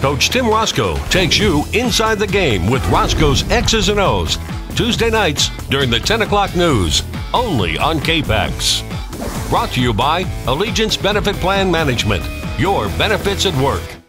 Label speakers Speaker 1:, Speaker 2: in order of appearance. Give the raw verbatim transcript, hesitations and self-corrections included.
Speaker 1: Coach Tim Roscoe takes you inside the game with Roscoe's X's and O's. Tuesday nights during the ten o'clock news, only on K P A X. Brought to you by Allegiance Benefit Plan Management, your benefits at work.